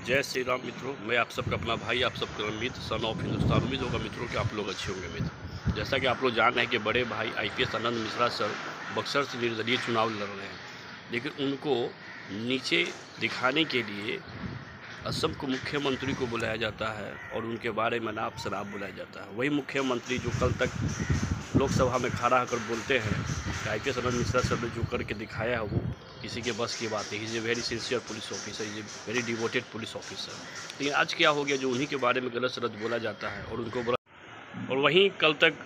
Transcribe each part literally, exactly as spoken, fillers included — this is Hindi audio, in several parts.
जय श्री राम मित्रों, मैं आप सबका अपना भाई, आप सबका मित्र सन ऑफ हिंदुस्तान। उम्मीद होगा मित्रों कि आप लोग अच्छे होंगे मित्र। जैसा कि आप लोग जान रहे हैं कि बड़े भाई आईपीएस आनंद मिश्रा सर बक्सर से निर्दलीय चुनाव लड़ रहे हैं, लेकिन उनको नीचे दिखाने के लिए असम को मुख्यमंत्री को बुलाया जाता है और उनके बारे में नाप शराब बुलाया जाता है। वही मुख्यमंत्री जो कल तक लोकसभा में खड़ा होकर बोलते हैं कि I P S Anand Mishra sir ने जो करके दिखाया है वो किसी के बस की बात है। Is a very sincere police officer, is a very devoted police officer. लेकिन आज क्या हो गया, जो उन्हीं के बारे में गलत सलत बोला जाता है और उनको बोला। और वहीं कल तक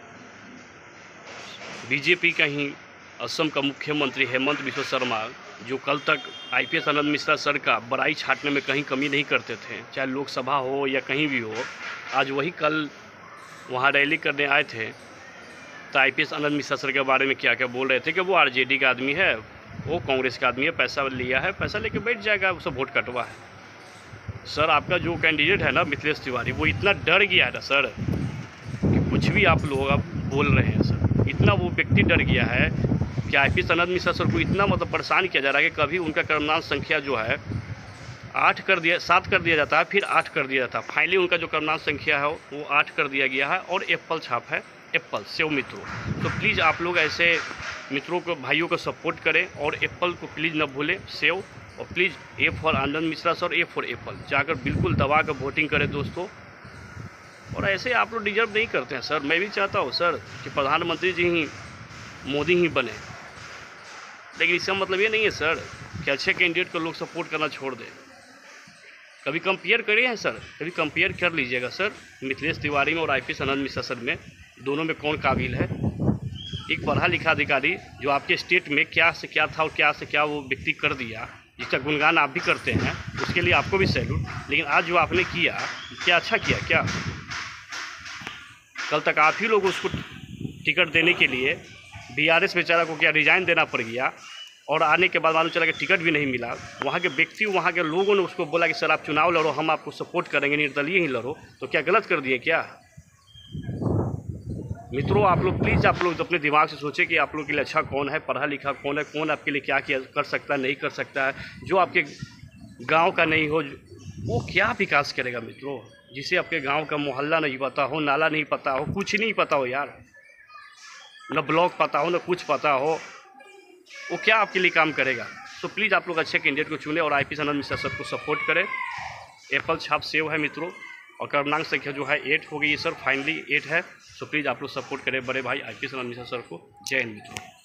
बीजेपी का ही असम का मुख्यमंत्री हेमंत बिश्व शर्मा, जो कल तक I P S Anand Mishra sir का बड़ाई छाटने में कहीं कमी नहीं करते थे, चाहे लोकसभा हो या कहीं भी हो, आज वही कल वहाँ रैली करने आए थे तो I P S Anand Mishra sir के बारे में क्या क्या बोल रहे थे कि वो आर जे डी का आदमी है, वो कांग्रेस का आदमी है, पैसा लिया है, पैसा लेके बैठ जाएगा, उससे वोट कटवा है। सर आपका जो कैंडिडेट है ना मिथिलेश तिवारी, वो इतना डर गया है ना सर कि कुछ भी आप लोग अब बोल रहे हैं सर, इतना वो व्यक्ति डर गया है कि I P S Anand Mishra sir को इतना मतलब परेशान किया जा रहा है कि कभी उनका क्रमांक संख्या जो है आठ कर दिया सात कर दिया जाता है, फिर आठ कर दिया जाता है। फाइनली उनका जो क्रमांक संख्या है वो आठ कर दिया गया है और एप्पल छाप है, एप्पल सेव मित्रों। तो प्लीज़ आप लोग ऐसे मित्रों को, भाइयों को सपोर्ट करें और एप्पल को प्लीज़ न भूलें, सेव। और please A for Anand Mishra sir, A for apple जाकर बिल्कुल दबा कर वोटिंग करें दोस्तों। और ऐसे आप लोग डिजर्व नहीं करते हैं सर। मैं भी चाहता हूँ सर कि प्रधानमंत्री जी ही मोदी ही बने, लेकिन इसका मतलब ये नहीं है सर कि अच्छे कैंडिडेट को लोग सपोर्ट करना छोड़ दें। कभी कंपेयर करिए हैं सर, कभी कंपेयर कर लीजिएगा सर मिथिलेश तिवारी में और I P S Anand Mishra sir में, दोनों में कौन काबिल है। एक पढ़ा लिखा अधिकारी जो आपके स्टेट में क्या से क्या था और क्या से क्या वो व्यक्ति कर दिया, जिसका गुणगान आप भी करते हैं, उसके लिए आपको भी सैल्यूट। लेकिन आज जो आपने किया, क्या अच्छा किया क्या? कल तक आप ही लोग उसको टिकट देने के लिए बी आर एस बेचारा को क्या रिजाइन देना पड़ गया, और आने के बाद मालूम चला कि टिकट भी नहीं मिला। वहाँ के व्यक्ति, वहाँ के लोगों ने उसको बोला कि सर आप चुनाव लड़ो, हम आपको सपोर्ट करेंगे, निर्दलीय ही लड़ो। तो क्या गलत कर दिए क्या मित्रों? आप लोग प्लीज़, आप लोग अपने दिमाग से सोचें कि आप लोग के लिए अच्छा कौन है, पढ़ा लिखा कौन है, कौन आपके लिए क्या किया कर सकता है, नहीं कर सकता है। जो आपके गांव का नहीं हो वो क्या विकास करेगा मित्रों? जिसे आपके गांव का मोहल्ला नहीं पता हो, नाला नहीं पता हो, कुछ नहीं पता हो यार, न ब्लॉक पता हो, न कुछ पता हो, वो क्या आपके लिए काम करेगा? तो प्लीज़ आप लोग अच्छे कैंडिडेट को चुनें और I P S Anand Mishra sir को सपोर्ट करें। एप्पल छाप सेव है मित्रों, और क्रमांक संख्या जो है एट हो गई है सर, फाइनली एट है। सो प्लीज़ आप लोग सपोर्ट करें बड़े भाई I P S Anand Mishra sir को। जय हिंद मित्रों।